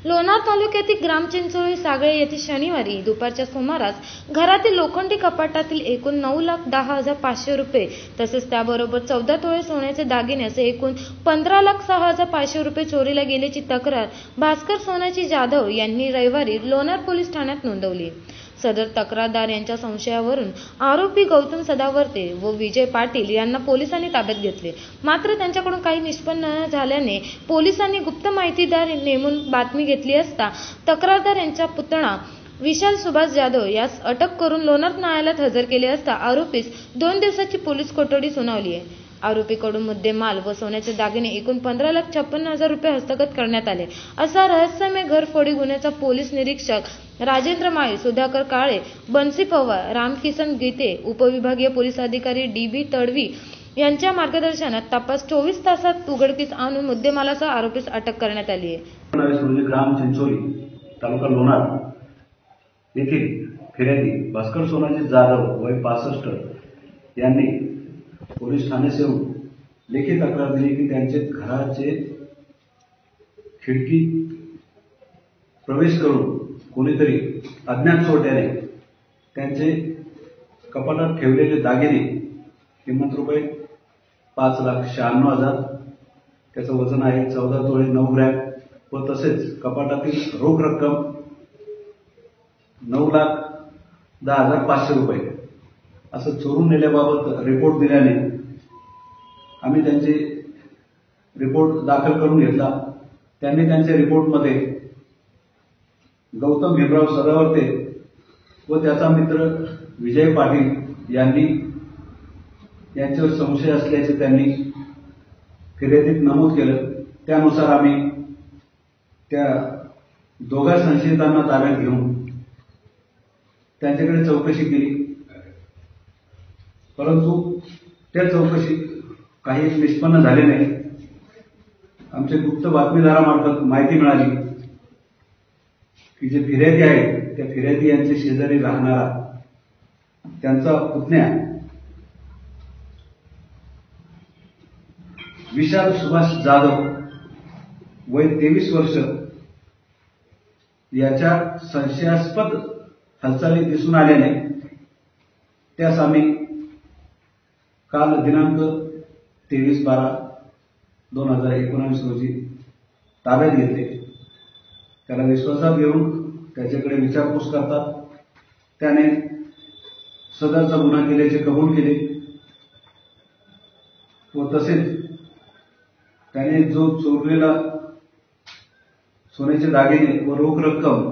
लोणार तालुक्यातील ग्रामचिंचोळी सागळे येथे शनिवारी दुपारच्या सुमारास घरातील लोखंडी कपाटातील एकूण 9,10,500 रुपये तसेच त्याबरोबर 14 तोळे सोन्याचे दागिने असे एकूण 15,06,500 रुपये चोरीला गेल्याची तक्रार भास्कर सोनाची जाधव यांनी रविवारी लोणार पोलीस ठाण्यात नोंदवली। सदर तक्रारदार यांच्या संशयावरून आरोपी गौतम सदावर्ते व विजय पाटील यांना पोलिसांनी ताब्यात घेतले। मात्र त्यांच्याकडून काही निष्पन्न न झाल्याने पोलिसांनी गुप्त माहितीदार नेमून बातमी घेतली असता तक्रारदार यांचा पुतणा विशाल सुभाष जाधव यास अटक करून लोणार न्यायालयात हजर केले असता आरोपीस 2 दिवसाची पोलीस कोठडी सुनावली आहे। आरोपीकडून मुद्देमाल व सोन्याचे दागिने एकूण 15,56,000 रुपये हस्तगत करण्यात आले असा रहस्यमय घरफोडी गुन्ह्याचा पोलीस निरीक्षक राजेंद्र माळी, सुधाकर काळे, बन्सी पवार, रामकिसन गीते, उपविभागीय पोलीस अधिकारी DB तडवी यांच्या मार्गदर्शनात तपास 24 तासात उघडकीस आणून मुद्देमालासह आरोपीस अटक करण्यात आली आहे। ग्राम चिंचोली तालुका लोणार येथील फिर्यादी भास्कर सोनाजी जाधव वय 65 यांनी पोलीस ठाण्यास येऊन लेखी तक्रार दिली की त्यांचे घराचे खिडकी प्रवेश करून कोणीतरी अज्ञात चोरट्याने त्यांचे कपाटात ठेवलेले दागिने किंमत रुपये 5,96,000 त्याचं वजन आहे 14 तोळे 9 ग्रॅम व तसेच कपाटातील रोख रक्कम 9,10,500 रुपये असं चोरून नेल्याबाबत रिपोर्ट दिल्याने आम्ही त्यांचे रिपोर्ट दाखल करून घेतला। त्यांनी त्यांच्या रिपोर्टमध्ये गौतम भीमराव सदावर्ते व त्याचा मित्र विजय पाटील यांच्यावर संशय असल्याचे त्यांनी फिर्यादीत नमूद केलं। त्यानुसार आम्ही त्या दोघा संशयितांना ताब्यात घेऊन त्यांच्याकडे चौकशी केली, परंतु त्या चौकशीत काही निष्पन्न झाले नाही। आमच्या गुप्त बातमीदारामार्फत माहिती मिळाली की जे फिर्यादी आहेत त्या फिर्यादी यांचे शेजारी राहणारा त्यांचा पुतण्या विशाल सुभाष जाधव वय 23 वर्ष याच्या संशयास्पद हालचाली दिसून आल्याने त्यास आम्ही काल दिनांक 23/12/2019 रोजी ताब्यात घेतले। त्याला विश्वासात घेऊन त्याच्याकडे विचारपूस करतात त्याने सदरचा गुन्हा केल्याचे कबूल केले व तसेच त्याने जो चोरलेला सोन्याचे दागिने व रोख रक्कम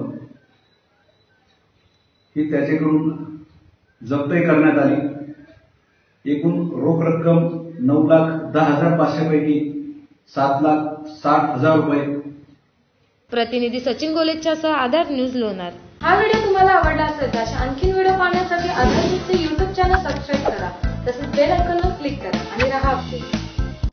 ही त्याच्याकडून जप्तही करण्यात आली। एकूण रोख रक्कम 9,10,500 पैकी 7,60,000 रुपये। प्रतिनिधी सचिन गोलेच्यासह आधार न्यूज लोणार। हा व्हिडिओ तुम्हाला आवडला असेल तर अशा आणखी व्हिडिओ पाहण्यासाठी आधार न्यूजचे YouTube चॅनल सबस्क्राईब करा तसेच बेल आयकॉनवर क्लिक करा आणि रहा अपडेट।